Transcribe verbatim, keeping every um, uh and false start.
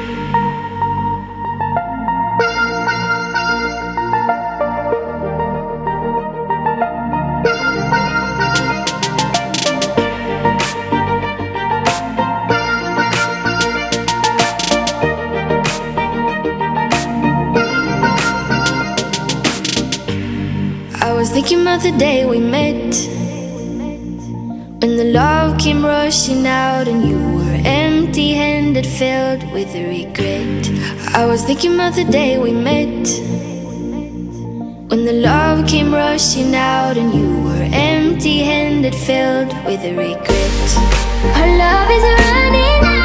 I was thinking about the day we met, when the love came rushing out and you were empty-handed, filled with regret. I was thinking about the day we met, when the love came rushing out and you were empty-handed, filled with regret. Our love is running out.